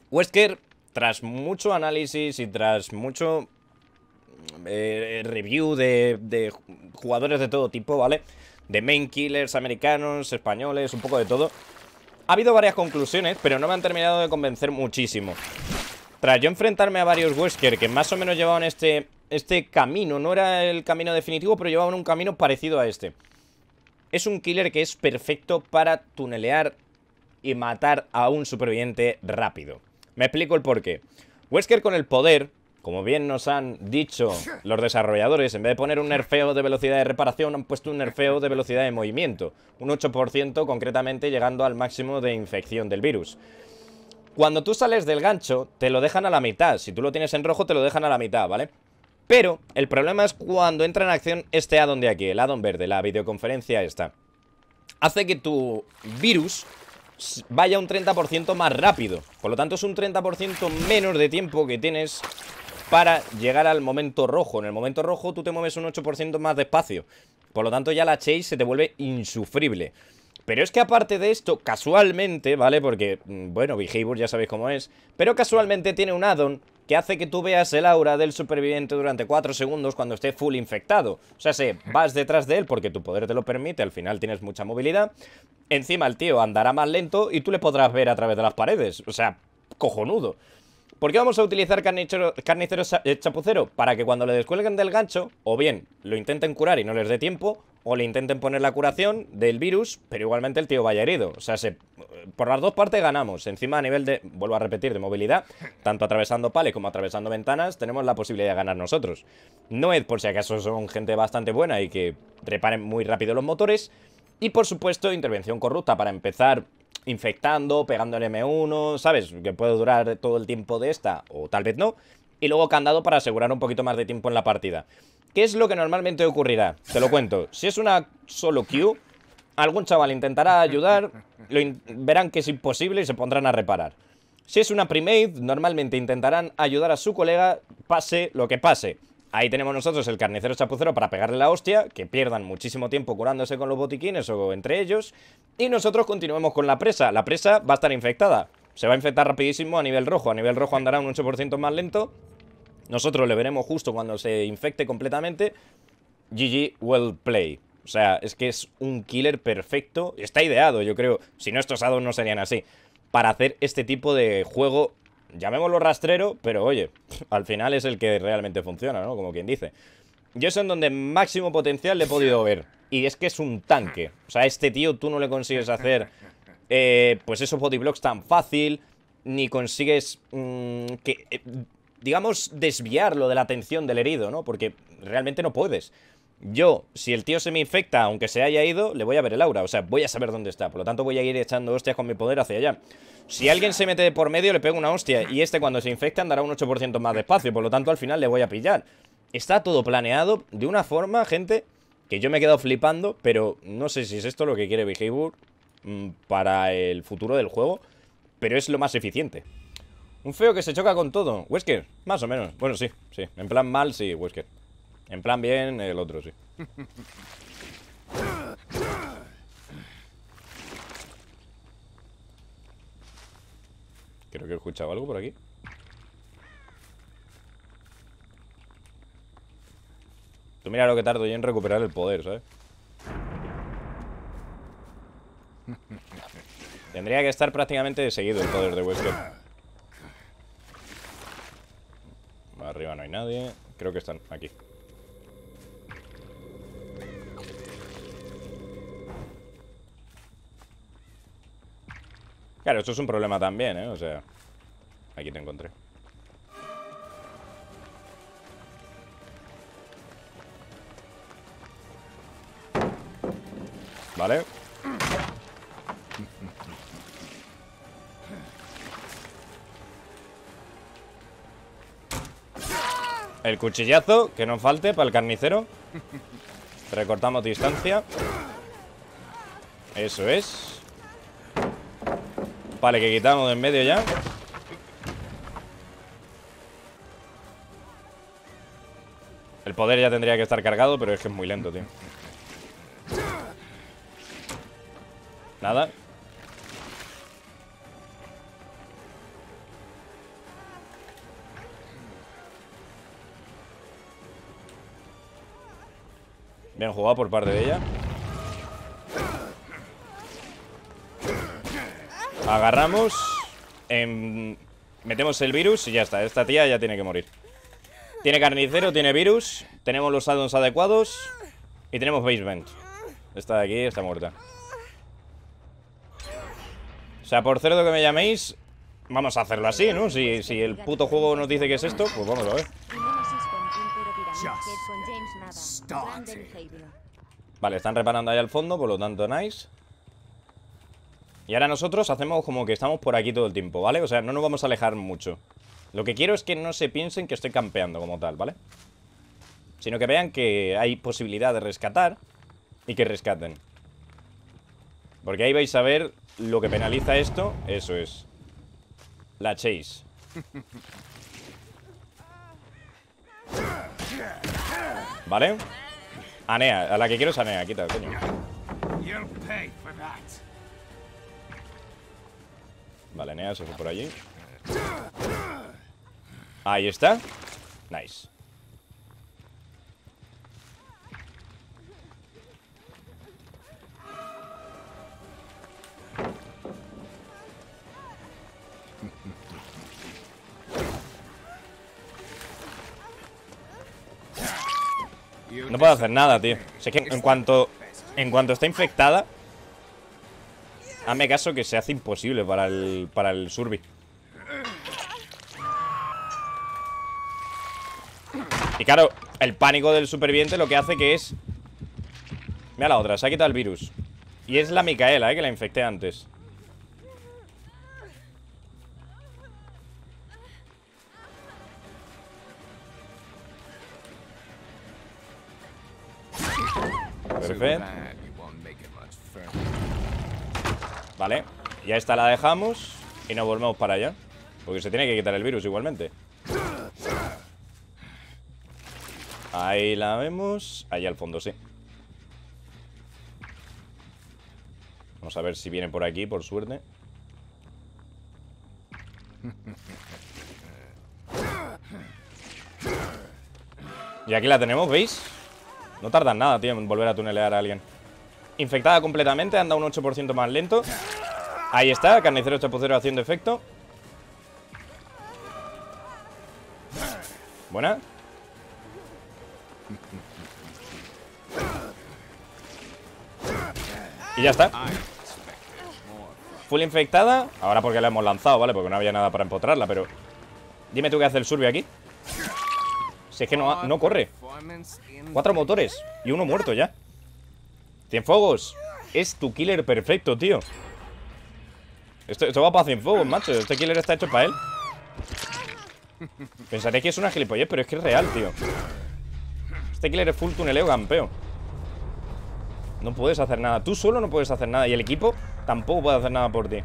Wesker, tras mucho análisis y tras mucho review de jugadores de todo tipo, ¿vale? De main killers americanos, españoles, un poco de todo. Ha habido varias conclusiones, pero no me han terminado de convencer muchísimo. Tras yo enfrentarme a varios Wesker que más o menos llevaban este camino, no era el camino definitivo, pero llevaban un camino parecido a este. Es un killer que es perfecto para tunelear y matar a un superviviente rápido. Me explico el porqué. Wesker con el poder, como bien nos han dicho los desarrolladores, en vez de poner un nerfeo de velocidad de reparación, han puesto un nerfeo de velocidad de movimiento. Un 8% concretamente, llegando al máximo de infección del virus. Cuando tú sales del gancho, te lo dejan a la mitad. Si tú lo tienes en rojo, te lo dejan a la mitad, ¿vale? Pero el problema es cuando entra en acción este addon de aquí, el addon verde, la videoconferencia esta. Hace que tu virus vaya un 30% más rápido. Por lo tanto, es un 30% menos de tiempo que tienes para llegar al momento rojo. En el momento rojo tú te mueves un 8% más despacio. Por lo tanto, ya la chase se te vuelve insufrible. Pero es que aparte de esto, casualmente, ¿vale? Porque, bueno, Behavior ya sabéis cómo es. Pero casualmente tiene un addon que hace que tú veas el aura del superviviente durante 4 segundos cuando esté full infectado. O sea, vas detrás de él porque tu poder te lo permite, al final tienes mucha movilidad. Encima el tío andará más lento y tú le podrás ver a través de las paredes. O sea, cojonudo. ¿Por qué vamos a utilizar carnicero chapucero? Para que cuando le descuelguen del gancho, o bien lo intenten curar y no les dé tiempo, o le intenten poner la curación del virus, pero igualmente el tío vaya herido. O sea, por las dos partes ganamos. Encima a nivel de, vuelvo a repetir, de movilidad, tanto atravesando pales como atravesando ventanas, tenemos la posibilidad de ganar nosotros. No es por si acaso son gente bastante buena y que reparen muy rápido los motores. Y por supuesto, intervención corrupta para empezar infectando, pegando el M1, ¿sabes? Que puede durar todo el tiempo de esta, o tal vez no. Y luego candado para asegurar un poquito más de tiempo en la partida. ¿Qué es lo que normalmente ocurrirá? Te lo cuento. Si es una solo queue, algún chaval intentará ayudar, verán que es imposible y se pondrán a reparar. Si es una premade, normalmente intentarán ayudar a su colega, pase lo que pase. Ahí tenemos nosotros el carnicero chapucero para pegarle la hostia, que pierdan muchísimo tiempo curándose con los botiquines o entre ellos, y nosotros continuemos con la presa. La presa va a estar infectada, se va a infectar rapidísimo a nivel rojo andará un 8% más lento. Nosotros le veremos justo cuando se infecte completamente. GG, well play. O sea, es que es un killer perfecto. Está ideado, yo creo. Si no, estos addons no serían así. Para hacer este tipo de juego, llamémoslo rastrero, pero oye, al final es el que realmente funciona, ¿no? Como quien dice. Yo es en donde máximo potencial le he podido ver. Y es que es un tanque. O sea, a este tío tú no le consigues hacer pues esos bodyblocks tan fácil. Ni consigues digamos, desviarlo de la atención del herido, ¿no? Porque realmente no puedes. Yo, si el tío se me infecta, aunque se haya ido, le voy a ver el aura. O sea, voy a saber dónde está. Por lo tanto, voy a ir echando hostias con mi poder hacia allá. Si alguien se mete por medio, le pego una hostia. Y este, cuando se infecta, andará un 8% más despacio. Por lo tanto, al final le voy a pillar. Está todo planeado de una forma, gente, que yo me he quedado flipando. Pero no sé si es esto lo que quiere Behavior para el futuro del juego. Pero es lo más eficiente. Un feo que se choca con todo. Wesker, más o menos. Bueno, sí, sí. En plan mal, sí, Wesker. En plan bien, el otro, sí. Creo que he escuchado algo por aquí. Tú mira lo que tardo yo en recuperar el poder, ¿sabes? Tendría que estar prácticamente seguido el poder de Wesker. Arriba no hay nadie. Creo que están aquí. Claro, esto es un problema también, ¿eh? O sea, aquí te encontré. Vale. El cuchillazo, que no falte para el carnicero. Recortamos distancia. Eso es. Vale, que quitamos de en medio ya. El poder ya tendría que estar cargado, pero es que es muy lento, tío. Nada. Bien jugado por parte de ella. Agarramos. Metemos el virus y ya está. Esta tía ya tiene que morir. Tiene carnicero, tiene virus. Tenemos los addons adecuados. Y tenemos basement. Esta de aquí está muerta. O sea, por cerdo que me llaméis, vamos a hacerlo así, ¿no? Si el puto juego nos dice que es esto, pues vamos a ver. Vale, están reparando ahí al fondo, por lo tanto, nice. Y ahora nosotros hacemos como que estamos por aquí todo el tiempo, ¿vale? O sea, no nos vamos a alejar mucho. Lo que quiero es que no se piensen que estoy campeando como tal, ¿vale? Sino que vean que hay posibilidad de rescatar y que rescaten. Porque ahí vais a ver lo que penaliza esto. Eso es. La chase. ¿Vale? Anea, a la que quiero es Anea, quita, coño. Vale, Anea se fue por allí. Ahí está. Nice. No puedo hacer nada, tío. O sea, es que en cuanto está infectada, hazme caso que se hace imposible para el Surby. Y claro, el pánico del superviviente lo que hace que es... Mira la otra, se ha quitado el virus. Y es la Micaela, que la infecté antes. Perfecto. Vale, ya esta la dejamos y nos volvemos para allá, porque se tiene que quitar el virus igualmente. Ahí la vemos. Ahí al fondo, sí. Vamos a ver si viene por aquí, por suerte. Y aquí la tenemos, ¿veis? No tardan nada, tío, en volver a tunelear a alguien. Infectada completamente, anda un 8% más lento. Ahí está, carnicero chapucero haciendo efecto. Buena. Y ya está. Full infectada. Ahora porque la hemos lanzado, ¿vale? Porque no había nada para empotrarla, pero... Dime tú qué hace el Surby aquí. Si es que no corre. 4 motores y uno muerto ya. Cienfuegos. Es tu killer perfecto, tío. Esto va para Cienfuegos, macho. Este killer está hecho para él. Pensaré que es una gilipollez, pero es que es real, tío. Este killer es full tuneleo campeo. No puedes hacer nada. Tú solo no puedes hacer nada. Y el equipo tampoco puede hacer nada por ti.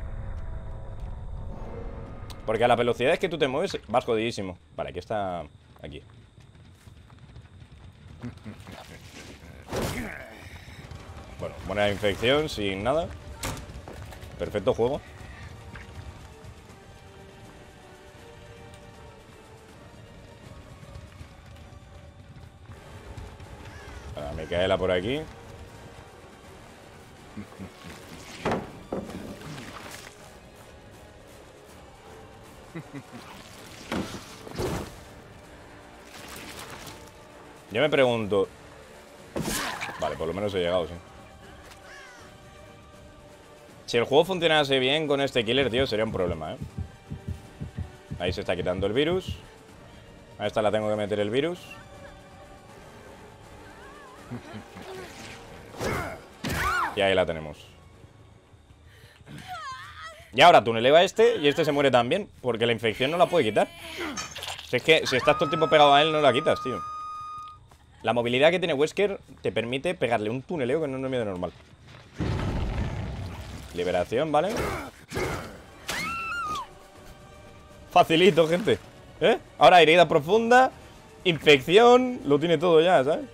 Porque a las velocidades que tú te mueves vas jodidísimo. Vale, aquí está... Aquí. Bueno, buena infección, sin nada. Perfecto juego. Micaela por aquí. Yo me pregunto... Vale, por lo menos he llegado, sí. Si el juego funcionase bien con este killer, tío, sería un problema, ¿eh? Ahí se está quitando el virus. A esta la tengo que meter el virus. Y ahí la tenemos. Y ahora tuneleo a este y este se muere también, porque la infección no la puede quitar. Si es que si estás todo el tiempo pegado a él, no la quitas, tío. La movilidad que tiene Wesker te permite pegarle un tuneleo que no es medio normal. Liberación, ¿vale? Facilito, gente. ¿Eh? Ahora herida profunda, infección, lo tiene todo ya, ¿sabes?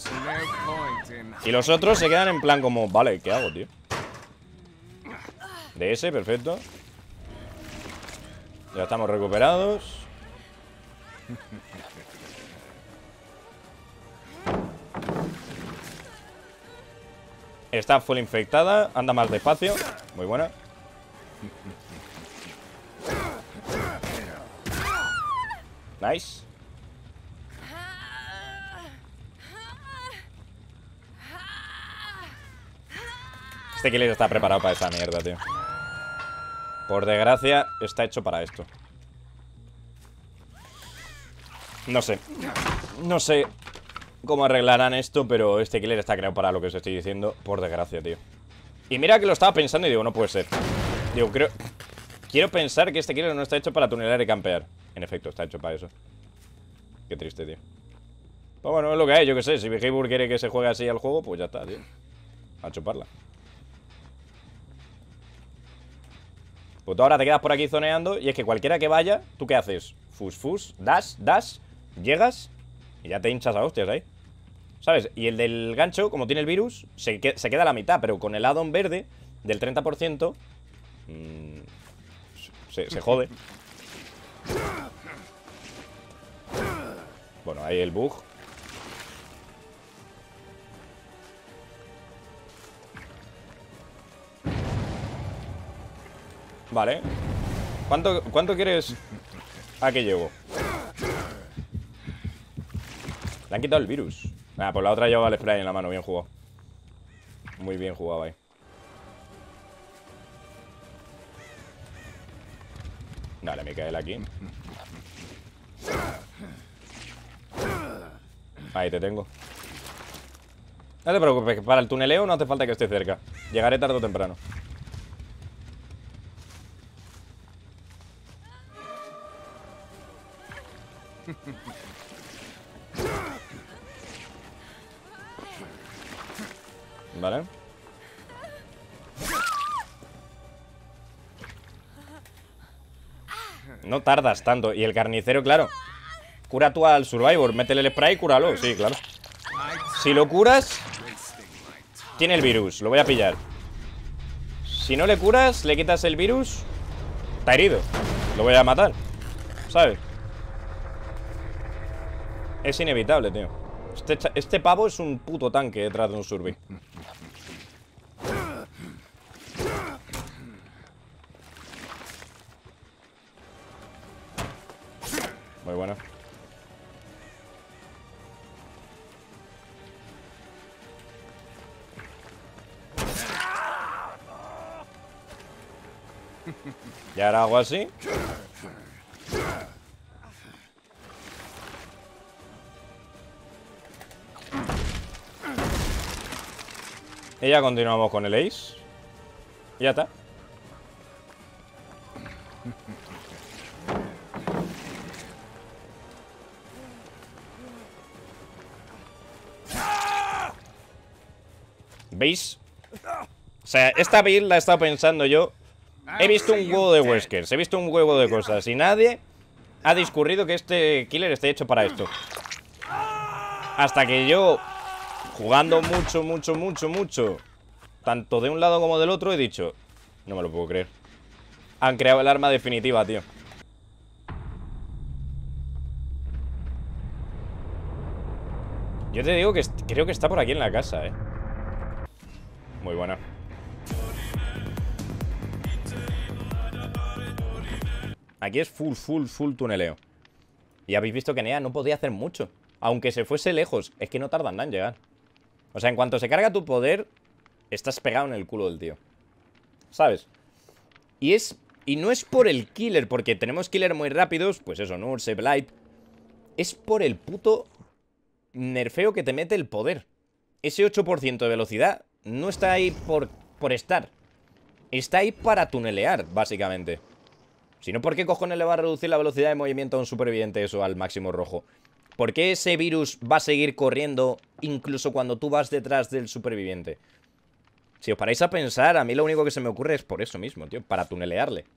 Y los otros se quedan en plan como... Vale, ¿qué hago, tío? De ese, perfecto. Ya estamos recuperados. Está full infectada. Anda más despacio. Muy buena. Nice. Este killer está preparado para esa mierda, tío. Por desgracia, está hecho para esto. No sé. No sé cómo arreglarán esto, pero este killer está creado para lo que os estoy diciendo. Por desgracia, tío. Y mira que lo estaba pensando y digo, no puede ser. Digo, quiero pensar que este killer no está hecho para tunelar y campear. En efecto, está hecho para eso. Qué triste, tío. Pues bueno, es lo que hay, yo qué sé. Si Behavior quiere que se juegue así al juego, pues ya está, tío. A chuparla. Pues tú ahora te quedas por aquí zoneando. Y es que cualquiera que vaya, ¿tú qué haces? Fus, fus, dash, dash. Llegas y ya te hinchas a hostias ahí, ¿sabes? Y el del gancho, como tiene el virus, se queda a la mitad. Pero con el addon verde del 30% se jode. Bueno, ahí el bug. Vale. ¿Cuánto quieres a que llevo? Le han quitado el virus. Ah, pues la otra llevaba el spray en la mano. Bien jugado. Muy bien jugado ahí. Dale, Micael aquí. Ahí te tengo. No te preocupes, que para el tuneleo no hace falta que esté cerca. Llegaré tarde o temprano. Vale. No tardas tanto. Y el carnicero, claro. Cura tú al Survivor. Métele el spray y cúralo. Sí, claro. Si lo curas, tiene el virus. Lo voy a pillar. Si no le curas, le quitas el virus, está herido. Lo voy a matar, ¿sabes? Es inevitable, tío. Este pavo es un puto tanque detrás de un Survey. Muy bueno. Y ahora hago así. Y ya continuamos con el Ace. Y ya está. ¿Veis? O sea, esta build la he estado pensando yo. He visto un huevo de Weskers, he visto un huevo de cosas y nadie ha discurrido que este killer esté hecho para esto. Hasta que yo, jugando mucho, tanto de un lado como del otro, he dicho, no me lo puedo creer. Han creado el arma definitiva, tío. Yo te digo que creo que está por aquí en la casa, Muy buena. Aquí es full tuneleo. Y habéis visto que Nea no podía hacer mucho. Aunque se fuese lejos. Es que no tardan nada en llegar. O sea, en cuanto se carga tu poder, estás pegado en el culo del tío, ¿sabes? Y no es por el killer, porque tenemos killers muy rápidos. Pues eso, Nurse, Blight. Es por el puto nerfeo que te mete el poder. Ese 8% de velocidad no está ahí por estar. Está ahí para tunelear, básicamente. Si no, ¿por qué cojones le va a reducir la velocidad de movimiento a un superviviente eso al máximo rojo? ¿Por qué ese virus va a seguir corriendo incluso cuando tú vas detrás del superviviente? Si os paráis a pensar, a mí lo único que se me ocurre es por eso mismo, tío, para tunelearle.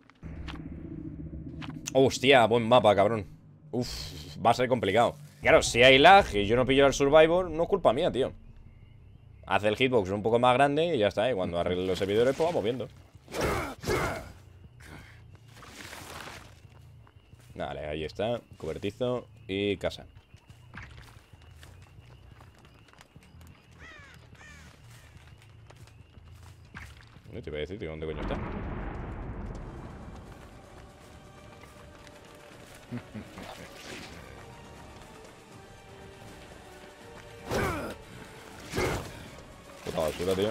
Hostia, buen mapa, cabrón. Uf, va a ser complicado. Claro, si hay lag y yo no pillo al Survivor, no es culpa mía, tío. Hace el hitbox un poco más grande y ya está, y cuando arregle los servidores, pues vamos viendo. Vale, ahí está. Cobertizo y casa. No te iba a decir, tío, ¿dónde coño está? Puta basura, tío.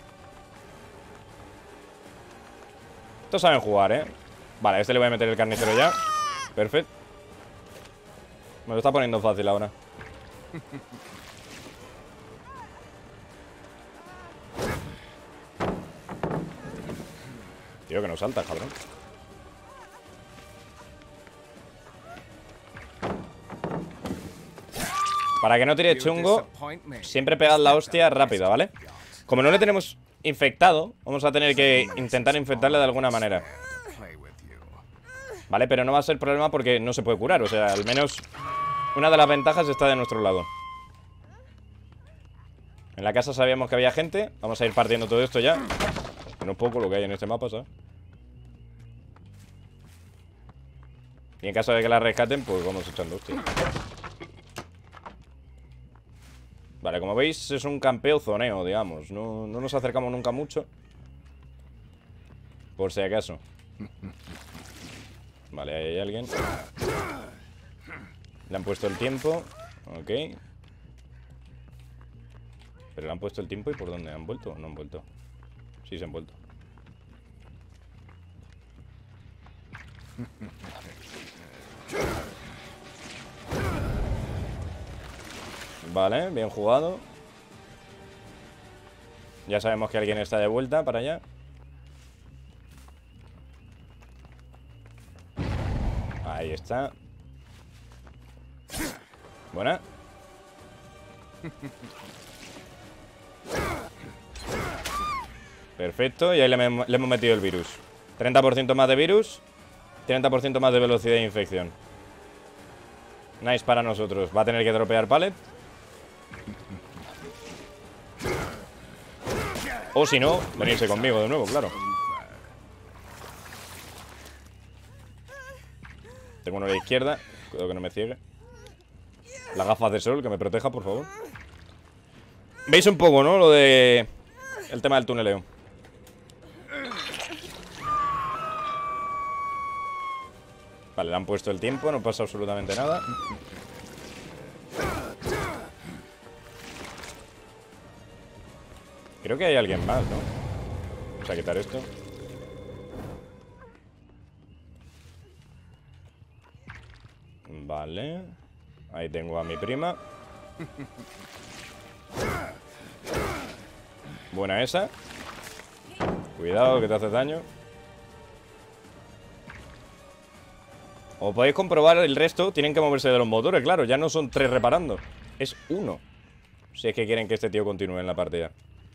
Estos saben jugar, ¿eh? Vale, a este le voy a meter el carnicero ya. Perfecto. Me lo está poniendo fácil ahora. Tío, que no salta, cabrón. Para que no tire chungo, siempre pegad la hostia rápida, ¿vale? Como no le tenemos infectado, vamos a tener que intentar infectarle de alguna manera. Vale, pero no va a ser problema porque no se puede curar. O sea, al menos una de las ventajas está de nuestro lado. En la casa sabíamos que había gente. Vamos a ir partiendo todo esto ya. No es poco lo que hay en este mapa, ¿sabes? Y en caso de que la rescaten, pues vamos echando hostia. Vale, como veis es un campeo zoneo, digamos. No nos acercamos nunca mucho. Por si acaso. Vale, ahí hay alguien. Le han puesto el tiempo. Ok. Pero le han puesto el tiempo y ¿por dónde? ¿Han vuelto o no han vuelto? Sí, se han vuelto. Vale, bien jugado. Ya sabemos que alguien está de vuelta para allá. Ahí está. Buena. Perfecto, y ahí le hemos metido el virus. 30% más de virus, 30% más de velocidad de infección. Nice para nosotros. Va a tener que dropear pallet. O si no, venirse conmigo de nuevo, claro. Tengo uno a la izquierda. Cuidado que no me ciegue. Las gafas de sol, que me proteja, por favor. ¿Veis un poco, no? Lo de... el tema del tuneleo. Vale, le han puesto el tiempo. No pasa absolutamente nada. Creo que hay alguien más, ¿no? Vamos a quitar esto. Vale. Ahí tengo a mi prima. Buena esa. Cuidado que te haces daño. Como podéis comprobar, el resto tienen que moverse de los motores, claro. Ya no son 3 reparando. Es 1. Si es que quieren que este tío continúe en la partida.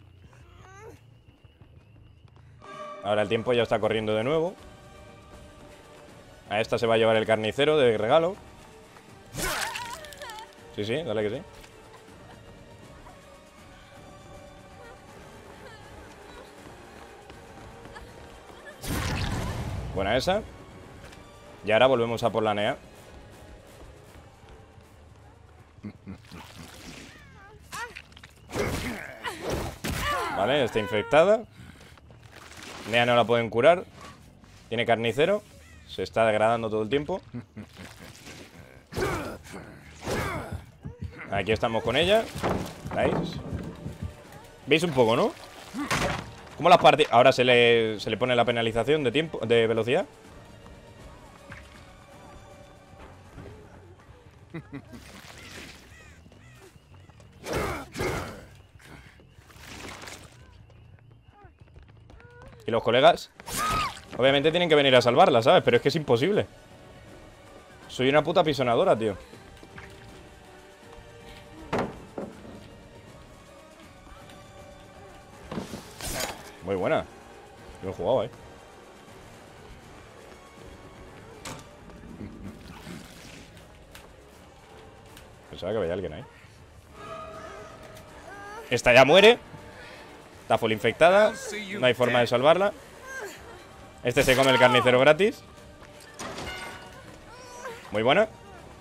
Ahora el tiempo ya está corriendo de nuevo. A esta se va a llevar el carnicero de regalo. Sí, sí, dale que sí. Buena esa. Y ahora volvemos a por la NEA. Vale, está infectada. NEA no la pueden curar. Tiene carnicero. Se está degradando todo el tiempo. Aquí estamos con ella. ¿Veis? ¿Veis un poco, no? ¿Cómo las partidas? Ahora se le pone la penalización de tiempo, de velocidad. Y los colegas obviamente tienen que venir a salvarla, ¿sabes? Pero es que es imposible. Soy una puta pisonadora, tío. Muy buena. Bien jugado, ¿eh? Pensaba que había alguien ahí. Esta ya muere. Está full infectada. No hay forma de salvarla. Este se come el carnicero gratis. Muy buena.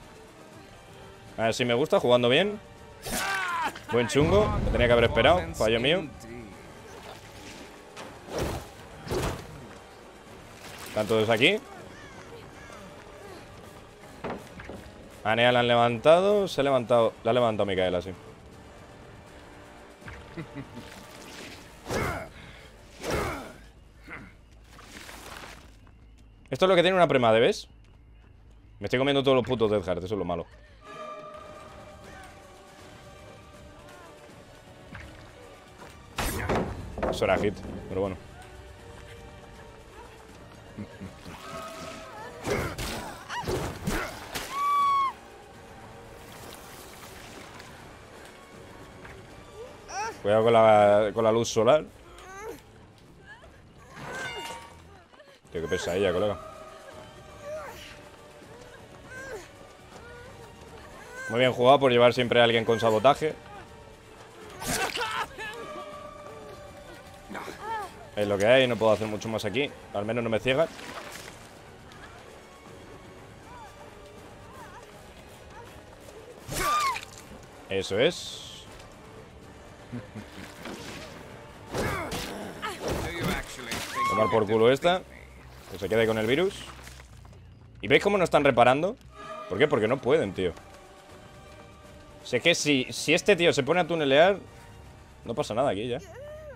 A ver si me gusta, jugando bien. Buen chungo, me tenía que haber esperado. Fallo mío. Están todos aquí. A Nea la han levantado. Se ha levantado. La ha levantado Micaela, sí. Esto es lo que tiene una premade, ¿ves? Me estoy comiendo todos los putos Death Heart, eso es lo malo. Eso era hit, pero bueno. Cuidado con la luz solar. Tío, qué pesadilla, colega. Muy bien jugado por llevar siempre a alguien con sabotaje. Es lo que hay, no puedo hacer mucho más aquí. Al menos no me ciegan. Eso es. Tomar por culo esta. Que se quede con el virus. ¿Y veis cómo no están reparando? ¿Por qué? Porque no pueden, tío. Sé que si este tío se pone a tunelear, no pasa nada aquí ya.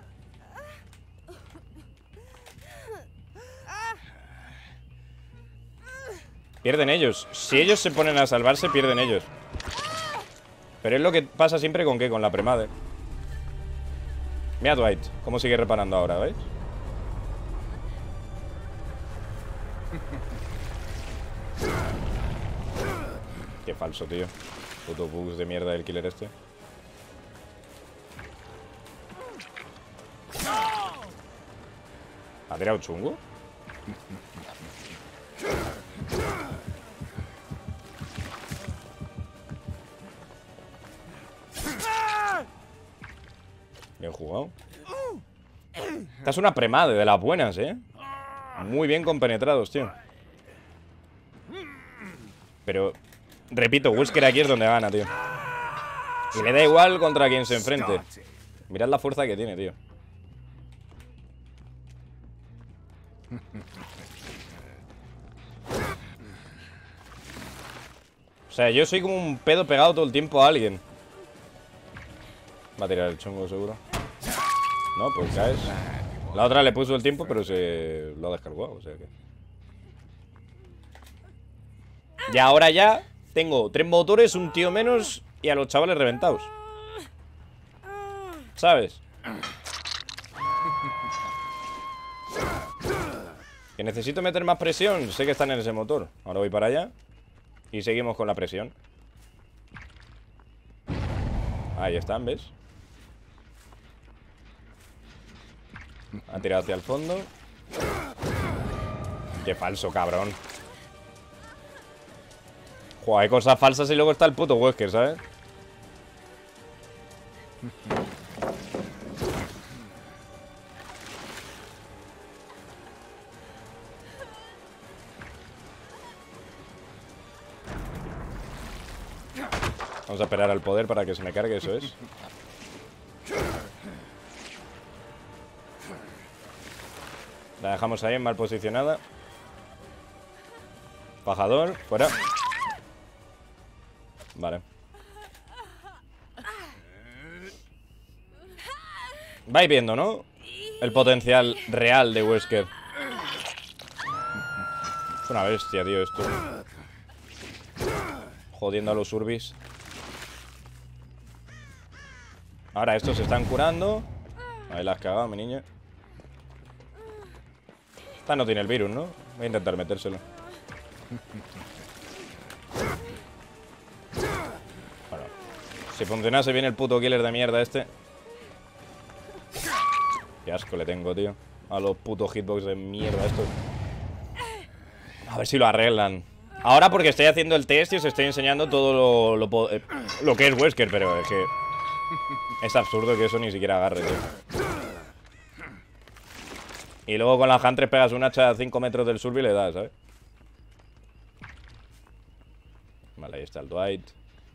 Pierden ellos. Si ellos se ponen a salvarse, pierden ellos. Pero es lo que pasa siempre con ¿qué? Con la premade. Mira Dwight, cómo sigue reparando ahora, ¿veis? Qué falso, tío. Puto bugs de mierda del killer este. ¿Ha tirado chungo? Bien jugado. Esta es una premade de las buenas, ¿eh? Muy bien compenetrados, tío. Pero, repito, Wesker aquí es donde gana, tío. Y le da igual contra quien se enfrente. Mirad la fuerza que tiene, tío. O sea, yo soy como un pedo pegado todo el tiempo a alguien. Va a tirar el chungo, seguro. No, pues caes. La otra le puso el tiempo, pero se lo ha descargado, o sea que... Y ahora ya tengo 3 motores, un tío menos y a los chavales reventados. ¿Sabes? Que necesito meter más presión. Sé que están en ese motor. Ahora voy para allá y seguimos con la presión. Ahí están, ¿ves? Ha tirado hacia el fondo. Qué falso, cabrón. Joder, hay cosas falsas y luego está el puto Wesker, ¿sabes? Vamos a esperar al poder para que se me cargue, eso es. La dejamos ahí, mal posicionada. Pajador, fuera. Vale. Vais viendo, ¿no? El potencial real de Wesker. Es una bestia, tío, esto. Jodiendo a los Urbis. Ahora estos se están curando. Ahí la has cagado, mi niña. Esta no tiene el virus, ¿no? Voy a intentar metérselo. Bueno, si funcionase bien el puto killer de mierda este. Qué asco le tengo, tío. A los putos hitbox de mierda estos. A ver si lo arreglan. Ahora porque estoy haciendo el test y os estoy enseñando todo lo que es Wesker, pero es que... Es absurdo que eso ni siquiera agarre, tío. Y luego con la Huntress pegas un hacha a 5 metros del surf y le das, ¿sabes? Vale, ahí está el Dwight.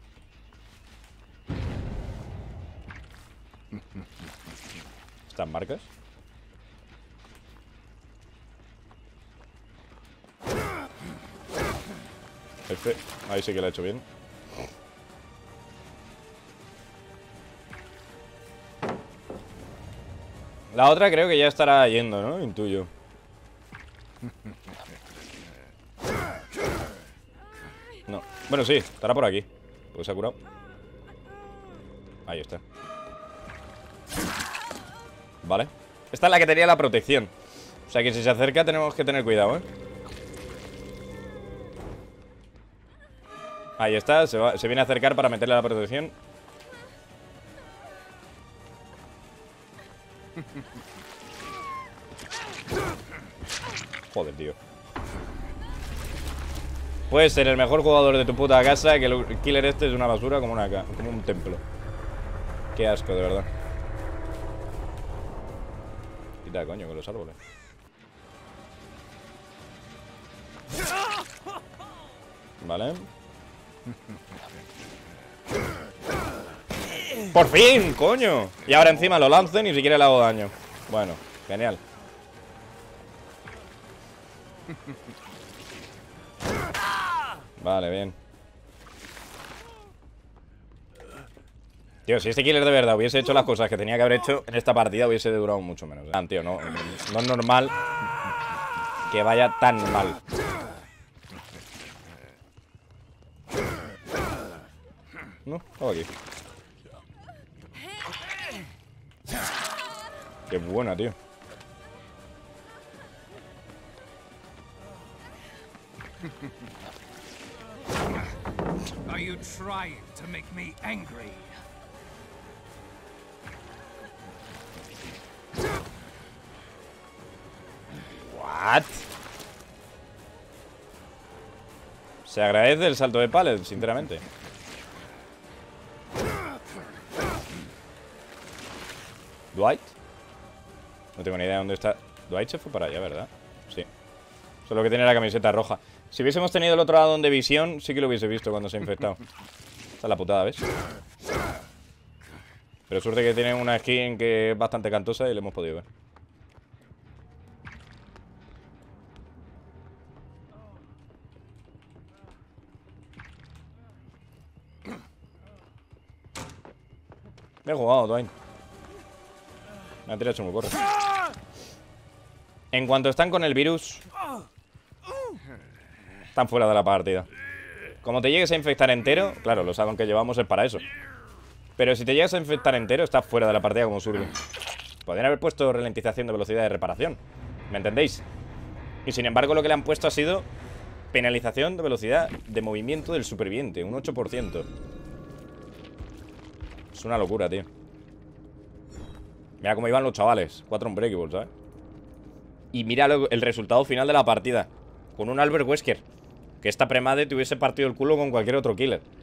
¿Están marcas? F. Ahí sí que lo ha hecho bien. La otra creo que ya estará yendo, ¿no? Intuyo. No. Bueno, sí, estará por aquí. Pues se ha curado. Ahí está. Vale. Esta es la que tenía la protección. O sea que si se acerca tenemos que tener cuidado, ¿eh? Ahí está, se viene a acercar para meterle la protección. Joder, tío. Puedes ser el mejor jugador de tu puta casa, que el killer este es una basura como un templo. Qué asco, de verdad. Quita, coño, con los árboles. Vale. ¡Por fin, coño! Y ahora encima lo lanzo y ni siquiera le hago daño. Bueno, genial. Vale, bien. Tío, si este killer de verdad hubiese hecho las cosas que tenía que haber hecho en esta partida, hubiese durado mucho menos. Tío, no es normal que vaya tan mal. No, estaba aquí. Qué buena, tío. Are you trying to make me angry? What? Se agradece el salto de pallet, sinceramente. ¿Dwight? No tengo ni idea de dónde está. Dwight se fue para allá, ¿verdad? Sí. Solo que tiene la camiseta roja. Si hubiésemos tenido el otro lado de visión, sí que lo hubiese visto cuando se ha infectado. Esta es la putada, ¿ves? Pero suerte que tiene una skin que es bastante cantosa y le hemos podido ver. Me he jugado, Dwight. Me ha tirado hecho muy corre. En cuanto están con el virus, están fuera de la partida. Como te llegues a infectar entero, claro, los addons que llevamos es para eso. Pero si te llegas a infectar entero, estás fuera de la partida como surge. Podrían haber puesto ralentización de velocidad de reparación. ¿Me entendéis? Y sin embargo lo que le han puesto ha sido penalización de velocidad de movimiento del superviviente, un 8%. Es una locura, tío. Mira cómo iban los chavales. 4 unbreakables, ¿sabes? Y mira el resultado final de la partida. Con un Albert Wesker. Que esta premade te hubiese partido el culo con cualquier otro killer.